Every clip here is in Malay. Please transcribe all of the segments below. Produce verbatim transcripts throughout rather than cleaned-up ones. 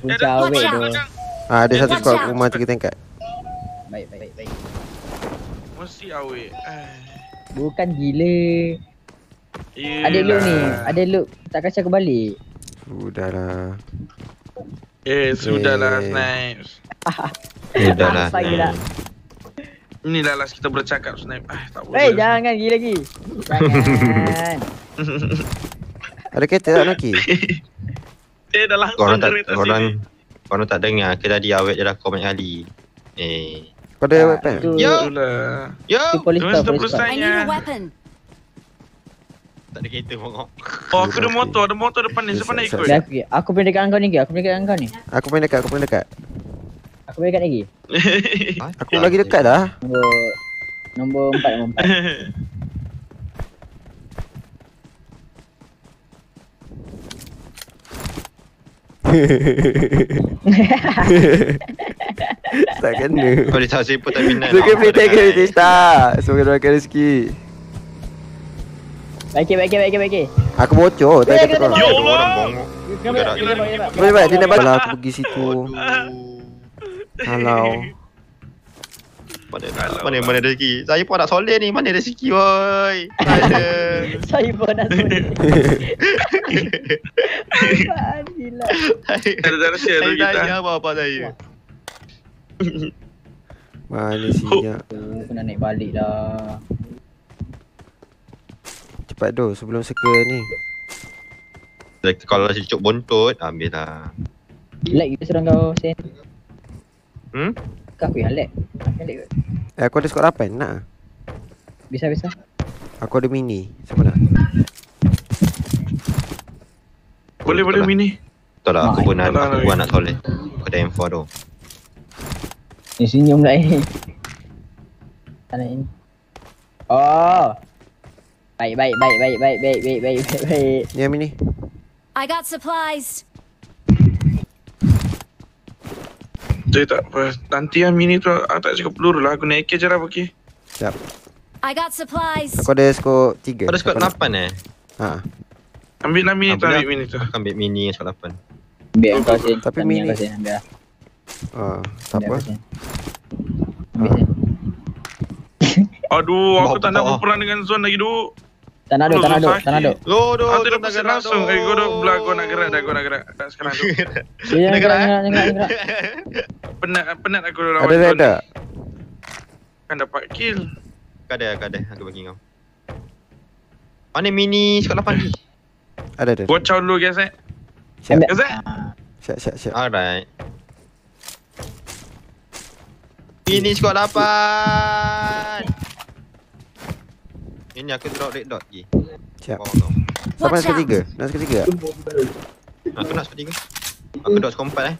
Punca awet tu. Ah, ada satu squad rumah tiga tingkat. Baik, baik, baik. Mesti awet. Bukan gila. Yelah. Ada look ni, ada look. Tak kacau aku balik. Sudahlah. Eh, sudahlah Eh. Snipes. Sudahlah. Apa gila. Inilah last kita bercakap Snipe. Ah, tak boleh. Eh, jangan gila lagi. Jangan. Ada kereta tak Noki? Eh, dah langsung Korang tak, kereta korang, sini. korang tak dengar ke tadi awet je dah kau banyak kali. Eh. Kau ada weapon? Tu, Yo. Itulah. Yo. tu polis Terus kau, tu polis kau. perusahaan. I need a weapon. Tak ada kereta pokok. Oh, aku ada motor. Ada motor depan ni. Siapa nak Siap, ikut? Dah, aku, aku boleh dekat kau ni ke? Aku boleh dekat kau ni. Aku main dekat, aku main dekat. Aku boleh dekat lagi. Aku lagi dekat dah. Nombor nombor empat, nombor empat. Tak kena. Kau boleh tahu siapa terminal. Suka play tag Tista. Semoga doakan rezeki. Baik, baik, baik, baik, baik. Aku bocor tak Eh, kata kau. kena Ya Orang Allah. bongok. Kenapa? Gerak Kenapa? je. Kenapa? Boleh baik dia nak balik aku pergi situ. Halau. Mana mana mana rezeki. Saya pun nak soleh ni. Mana rezeki woi. Ada. Saya pun nak suruh. Apaan gila. Ada cara share tu Saya kita. tanya apa-apa saya. Mana siap. Aku nak naik balik dah. Cepat doh sebelum seka ni. Kalau cucuk bontot, ambil lah. Lag kita serang kau, Sen. Hmm? Kau aku yang lag. Yang lag kot. Eh, aku ada skor lapan nak. Bisa, bisa. Aku ada mini. Siapa nak? Boleh, boleh mini. Betul lah, aku Mak, pun nak, betul lah, aku Rai. pun nak soleh. Aku ada M four tu. Ni senyum lah ni. Tak nak ini. Oh. Baik, baik, baik, baik, baik, baik, baik, baik, baik, baik. Ni yang mini. I got supplies. Jadi tak apa. Nanti yang mini tu aku tak cukup peluru lah. Aku naik je lah pergi. Siap. I got supplies. Aku ada skor tiga. Kau ada squad Siapa nak? lapan eh? Ha. Ambil lah mini tu, Ambil ambil lah. mini tu. Aku ambil mini yang squad lapan. Ambil yang kau, Sen. Tapi Ambil yang mini. kau, Sen. Ambil lah. Ah, tak Ambil apa. kau, Sen. Ambil, Sen. Aduh, aku Bawa tak nak bawa. berperang dengan Zon lagi duk. Tak nak duk, tak nak duk, tak nak duk. Lo do, Aku dah pesan langsung. Eh, gua dah belah, gua nak gerak dah, gua nak gerak. Tak sekarang tu. Jangan gerak, gerak, jangan gerak, jangan gerak. Penat, penat aku lawan Ada red Zon. tak? Kan dapat kill. Kau ada, kau ada. Aku bagi kau. Mana mini squad lapan ni? Ada ada. Watch out dulu guys eh. Siap. Ambil. Guys eh. Ah, Siap siap siap. Alright. Mini squad lapan. Ini aku drop red dot je. Siap. Bawah kau. Siapa nak Watch skor out. tiga? Nak skor tiga tak? Aku nak squad tiga. Aku dot squad empat eh.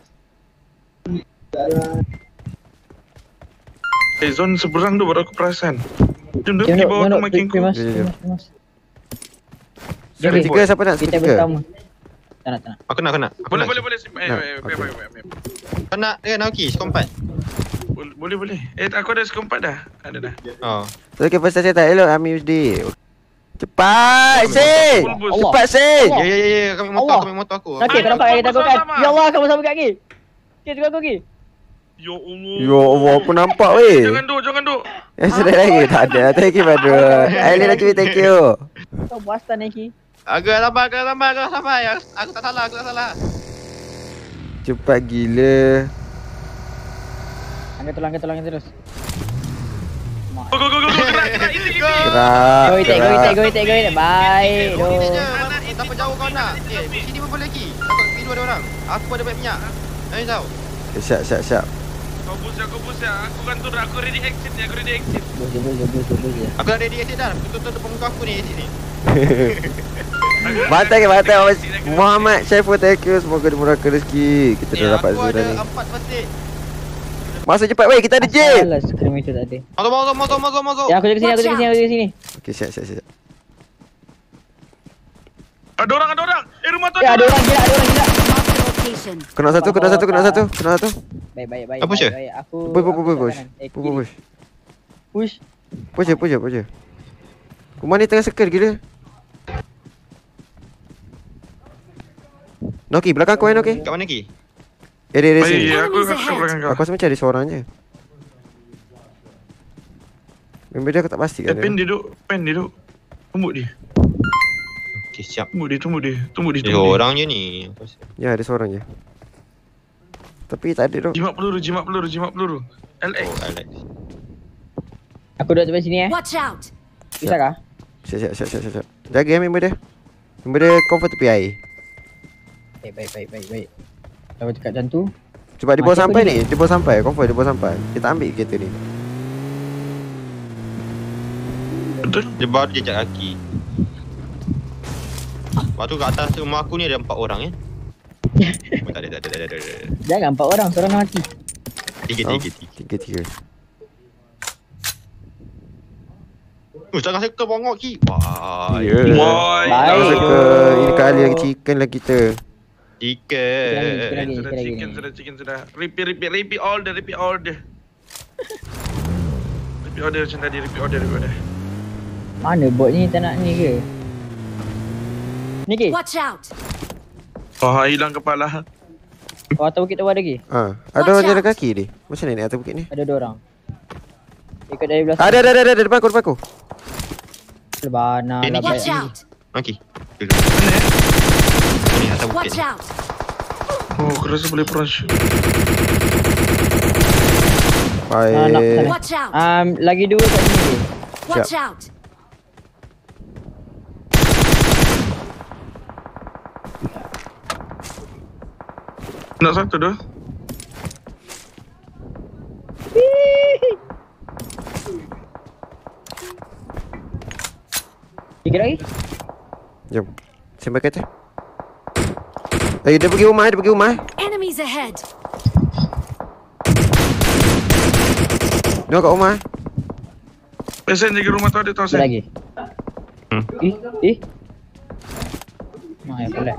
Eh, Zon seberang tu baru aku perasan. Jom duk Jangan pergi duk, bawah jangan tu duk. makin Pergi, cool. Mas, Jom, jom, pergi, Mas, pergi, Mas. Skor Jadi, tiga siapa nak skor Kita tiga? bersama. Tak nak, tak nak. Aku nak, aku nak. Aku Boleh, nak. boleh, boleh. Eh, Nak, eh, okay. eh, eh, eh, eh. Kau nak dengan Naoki squad empat. Boleh, boleh, boleh. Eh, aku ada skor empat dah. Ada dah. Oh. So, okay, first saya tak elok Ami Usdi. Cepat, Sin! Allah. Cepat, Sin! Ya ya ya ya, kami motor, Allah. kami motor aku. Okey, kau nampak kita takutkan. Ya Allah, kamu sama kaki. Okey, tunggu aku lagi. Ya Allah. Ya Allah, aku nampak weh. Jangan duk, jangan duk. Eh, sudah lagi? Tak ada. Thank you, Badru. Aileen nak cuit, thank you. Kau buat stand Nike. Agak lambat, agak lambat, agak lambat. Ya, aku tak salah, aku tak salah. Cepat gila. Angkat terus, angkat terus, angkat terus. Go, go, go, go, go. Gerak, gerak. Easy, easy. Gerak, Go itek, go itek, gerak. go itek, go itek. Baik. Oh, ni Doh. saja. Eh, tak apa jauh kau nak. Eh, di sini pun boleh lagi. Aku pergi dua ada orang. Aku ada banyak minyak. Jangan tahu. Okay, siap, siap, siap. Kau push, aku push ya. Aku kan turun, aku ready exit ni, aku ready exit. Bos, bos, bos, bos, bos, bos. Aku dah ready exit dah. Betul-betul depan muka aku ni sini. Bantai ke bantai Muhammad Syaiful, thank you. Semoga dimurahkan rezeki. Kita dah Eh, dapat aku Zura ada ni. empat first aid. Masuk cepat weh, kita ada jeep. Alah, skrim itu tak ada. Motor, motor, motor, motor, motor. Ya, aku jaga sini, aku jaga sini, aku jaga sini. Okay, siap, siap, siap. Ada orang, ada orang. Eh, rumah tu Ya, ada orang gila, ada orang gila. Mark the location. Kena satu, kena satu, kena satu, kena satu. Baik, baik, baik. Apa baik, je? baik. Aku Push, push, aku push, kat push. kanan. Eh, Push, kiri. push. Push. Push je, push je, push je. Rumah ni tengah circle gila. Noki, belakang kau eh, Noki. Kat mana lagi? Eh dia, dia Oh, sini. iya, aku Enemies kat ahead. belakang kau. Aku rasa macam ada seorang je. Member dia aku tak pasti Eh, kan. pen dia duk, pen dia duk. Tumbuk dia. Okay, siap. Tumbuk dia, tumbuk dia. Tumbuk dia, Dia tumbuk dia. orang je ni. Ya ada seorang je. Tapi tak ada tu. Jimat peluru, jimat peluru, jimat peluru. L X. Oh, Alex. Aku duduk tepi sini eh. Watch out! Bisa kah? Siap siap siap siap siap. siap. Jaga eh member dia. Member dia comfort tepi air. Baik baik baik baik baik. Kalau cakap macam tu, Cuba dia bawa Mati sampai apa ni. Dia bawa sampai. Comfort dia bawa sampai. Kita ambil kereta ni. Betul? Dia baru jejak kaki. Lepas tu kat atas rumah aku ni ada empat orang ya. Oh, tak ada, tak ada, tak ada, tak ada. jangan empat orang, seorang nak mati. Tiga, Oh, tiga, tiga. Tiga tiga. Oh, jangan circle bongok ki. Wah, Ya. Woi. Jangan Baik. suka. Ini kali lagi chicken lah kita. chicken. Lagi, lagi. Sudah chicken, sudah chicken, sudah. Repeat, repeat, repeat order, repeat order. Repeat order macam tadi, repeat order, repeat order. Mana bot ni tak nak ni ke? Ni ke? Watch out! Oh, hilang kepala. Oh, atas bukit tu ada lagi? Ha, ada Watch orang jalan out. kaki ni. Macam mana ni atas bukit ni? Ada dua orang. Ikut dari belah Ada ada ada ada depan aku depan aku. Lebana Eh, ni lah Watch baik. out! Okey. Mana eh? Ni atas bukit Watch ni. out! Oh, aku rasa boleh prons. Ah, nak Baik. sana. Watch out! Um, lagi dua kat sini je. Watch out! Nak satu dah. Tiga lagi? Jom. Sampai kereta. Eh dia pergi rumah, dia pergi rumah. Enemies ahead! Dia kat rumah. Pesen jaga rumah tu ada tau Ada sen. lagi? Hmm. Eh? Eh? Mak ya pelat.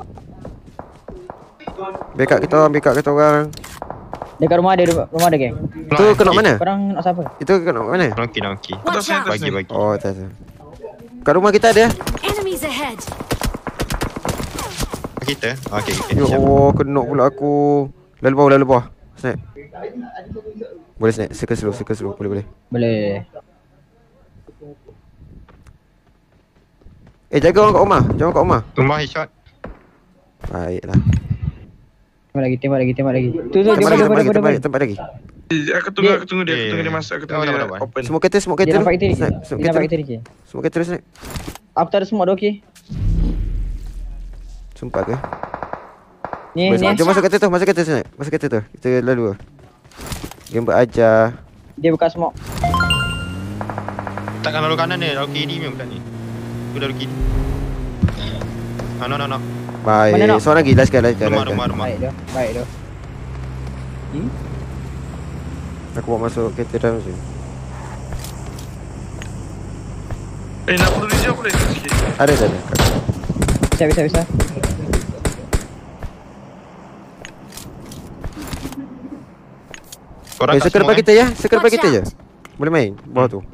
Backup kita orang, backup kita orang. Dekat rumah ada, rumah ada geng. Itu kena mana? Korang nak siapa? Itu kena mana? Okey, okey. Watch out! Bagi, bagi. Oh, tak tahu. Kat rumah kita ada. Enemies ahead! Kita. Okey, okey. Ya Siap. Allah, kena pula aku. Lalu bawah, lalu bawah. Snap. Boleh snap, circle slow, circle slow. Boleh, boleh. Boleh. Eh, jaga orang kat rumah. Jangan kat rumah. Rumah headshot. Baiklah. Tembak lagi, tembak lagi, tembak lagi. Tu tu, dia Tempat lagi, boleh, tempat boleh, lagi, boleh. tempat lagi, tempat lagi. Eh, Aku tunggu, Dia- aku tunggu dia, aku tunggu dia Eh, masuk, aku tunggu dah, dia dah, dah. open. Semua kereta, semua Dia kereta. nampak kita ni. Snap, semua Dia nampak kereta. kita ni. Semua kereta snap. Aku tak ada semua dah okey. Sumpah ke? Ni, Boleh, ni. Jom masuk kereta tu, masuk kereta snap. Masuk kereta tu. Kita lalu lah. Game berajar. Dia buka smoke. Takkan lalu kanan ni, lalu kiri ni bukan ni. Tu lalu kiri. Ah, no, no, no. Baik. Mana nak? Seorang lagi, last kali, last kali. Rumah, last kali. rumah, rumah. Baik dah, baik dah. Hmm? Aku bawa masuk kereta dalam sini. Eh, nak peluru hijau boleh tak sikit? Ada, ada, ada. Bisa, bisa, bisa. Korang Eh, kat circle semua depan kan? kita ya. Circle depan Watch kita je. out. Boleh main bawah tu.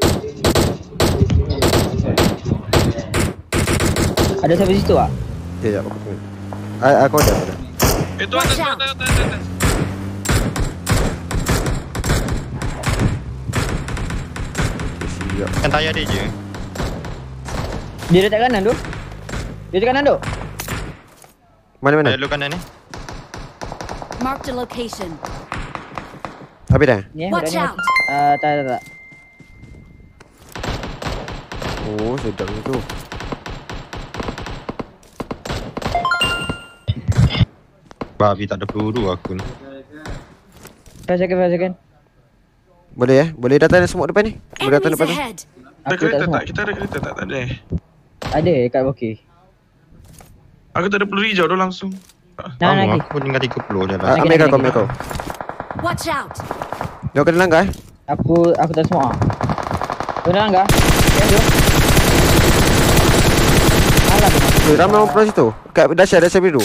Ada sampai situ tak? Ya, ya. Aku tengok. Ah, aku ada, aku ada. Eh, tu atas, Watch tu out. atas, atas, atas, atas. Siap. Kan tayar dia je. Dia dekat kanan tu. Dia dekat kanan tu. Mana, mana? Tayar dulu kanan ni. Marked a location. Habis dah? Ni eh, Watch budak ni. out. Ah, tak, tak, tak. Oh, sedap tu. Babi tak ada peluru aku ni. Five second, five second. Boleh ya? Boleh datang semua depan ni? Boleh datang Enemies depan tu? ahead! Ada Aku tak kereta semua. tak? Kita ada kereta tak? Tak ada eh. Ada kat bokeh. Aku tak ada peluru hijau tu langsung. Nah, Tahu, lagi. aku tinggal tiga puluh je Ah, lah. Lagi, ambil lagi, kau, ambil lagi. kau. Watch out! Jangan kena langgar eh. Aku aku tak semua. Tu dah enggak? Ya tu. Alah tu. Eh, ramai orang pro situ. Kat dahsyat, dahsyat biru.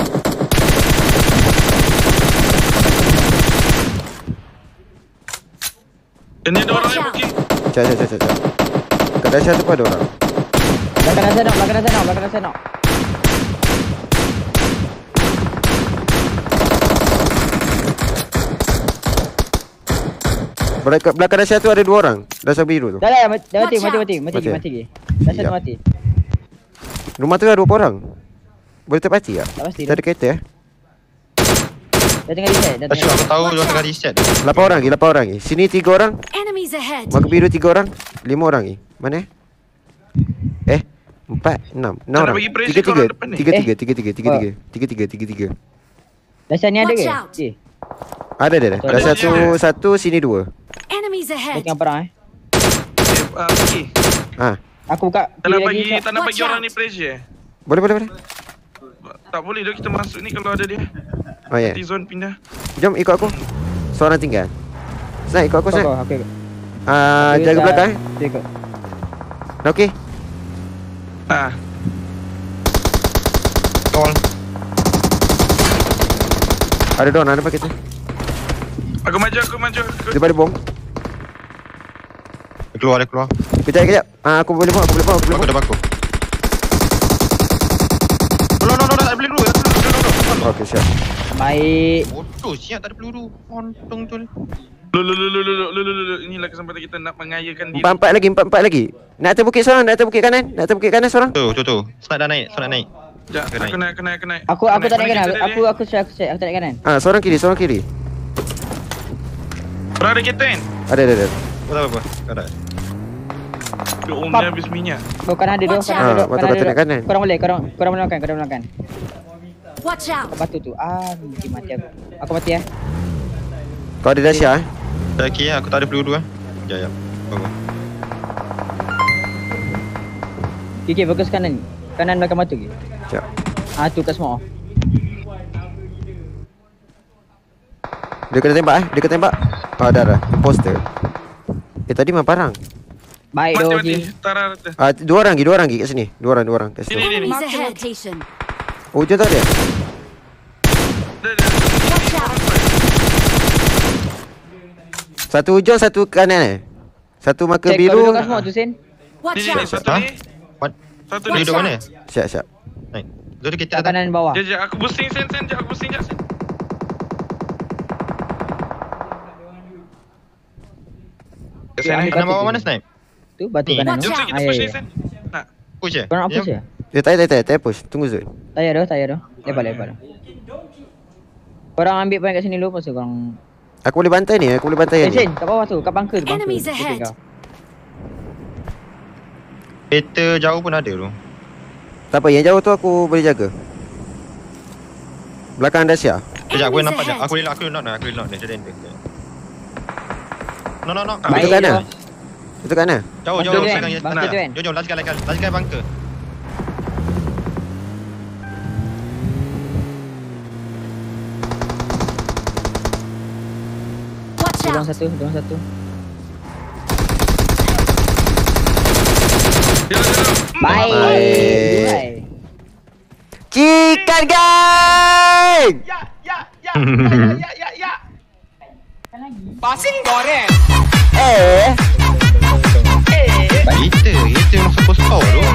Ini ada orang Watch yang out. booking. Cak, cak, cak, cak, cak. Kat dahsyat tu pun ada orang. Belakang saya nak, belakang saya nak, belakang saya nak. Belakang, belakang Dasya tu ada dua orang. Dasya biru tu. Dah dah, dah mati, Watch mati, out. mati, mati, Mati. mati, mati. Dah satu Yap. mati. Rumah tu ada dua orang. Boleh terpati tak? Tak pasti Kita tu. ada kereta eh. Dah tengah reset, dah Tak tengah. aku tahu dia tengah reset. Lapan orang lagi, lapan orang lagi. Sini tiga orang. Enemies ahead. Mark biru tiga orang. Lima orang lagi. Mana? Eh, empat, enam, enam Tak nak orang. bagi pressure Tiga kau tiga, orang depan ni. tiga Eh. tiga, tiga tiga, tiga Oh. tiga, tiga tiga, tiga tiga. Dasar ni ada Watch ke? out. Eh, Ada ada. Ada Dah je. satu satu sini dua. Enemies dah ahead. tengah perang eh. Eh, ah, okey. Ha, Aku buka Tak nak kiri bagi, lagi. tak nak bagi Watch orang out. ni pressure eh? boleh boleh boleh. Tak boleh dah kita masuk ni kalau ada dia. Oh ya. Nanti zone pindah. Jom ikut aku. Seorang tinggal. Snack ikut aku Kau, snack. kau, aku ikut. Ah, Aku jaga dah- belakang eh. Aku ikut. Dah okey. Ah, Call. Ada don, ada pakai tu. aku maju, aku maju. Aku... Dia pada bom. Dia keluar, dia keluar. Kejap kejap. Ah, aku boleh buat, aku boleh buat, aku boleh Bakul buat. dah bakul. No, no, no, no, tak ada peluru. Tak ada peluru. No, no, no. Okey, siap. Baik. Bodoh siap tak ada peluru. Untung tu. Lu, lu, lu, lu, lu, lu, lu, lu, lu. Inilah kesempatan kita nak mengayakan diri. Empat empat lagi, empat empat lagi. Nak atas bukit seorang, nak atas bukit kanan, nak atas bukit kanan seorang. Tu, tu, tu. Start dah naik, start dah naik. Sekejap, Kena aku naik, aku naik, aku naik. Aku aku tak naik kanan. Mana kita Aku dia? aku check, aku check. Aku tak naik kanan. Ah, seorang kiri, seorang kiri. Orang ada kereta kan? Ada ada ada. Tak apa-apa. Tak ada. Dia om Pap. dia habis minyak. Kau kanan ada dua, Watch kanan out. ada dua. Ah, patut- kanan patut ada naik dua. kanan. Korang boleh, korang korang boleh makan, korang boleh makan. Watch out. Kau batu tu. Ah, mati mati aku. Aku mati eh. Kau ada Dasya eh. Dah okey, aku tak ada peluru ah. Ya, ya. Bagus. Okey, fokus kanan ni. Kanan belakang batu ke? Siap. Ah, tu kat semua. Dia kena tembak eh, dia kena tembak. Oh, dah dah. Imposter. Eh tadi memang parang. Baik Mati, doh. mati. Okey. Tara rata. Ah, dua orang lagi, dua orang lagi kat sini. Dua orang, dua orang kat Sini, sini. ni, ni. Enemies Marked a ahead. location. Oh, dia tak ada. Dah, dah. Watch out. Satu hujung, satu kanan eh. Satu marker Check kau biru. duduk kat semua tu Sin. Ni, Watch ni, ni. out. Satu Ha? ni. What? Satu Dia ni. duduk mana? Siap, siap. Naik. Tu ada kereta Kat atas. kanan bawah. Jap, jap. Aku boosting, Sen, Sen. Jap, aku boosting, jap, Sen. Okay, Sen, ambil eh. Kanan batu bawah tu. mana snipe? Tu batu Ni. kanan. Watch Jom, out. Sen. Kita Ah, push ya, ni, ya. Sen. Nak. Push je. Kau nak Jom. push je? Dia tak payah, tak payah, tak payah push. Tunggu Zul. Tak payah dah, tak payah dah. Lepas lepas dah. Korang ambil point kat sini dulu, lepas tu korang. Aku boleh bantai ni, aku boleh bantai Eh, ni. Sin, kat bawah tu, kat bunker tu. bunker. Enemies Okey, ahead. kau. Kereta jauh pun ada tu. Tak apa, yang jauh tu aku boleh jaga. Belakang Dasya. Sekejap, aku Enemies nampak je. ahead. Aku boleh aku boleh knock dah. Aku boleh knock dia. Dia render. No, no, no. Baik, Itu kat mana? Josh. Itu kat mana? Jauh, Bunker jauh. tu kan? Pegang yes. Bunker tu kan? Jom, jom. Last kali, last kali bunker. Watch Dorong out. satu, dorong satu. Jalan, jalan. Baik. Baik. Baik. Chicken gang! Eh, Kita, kita yang support store tu.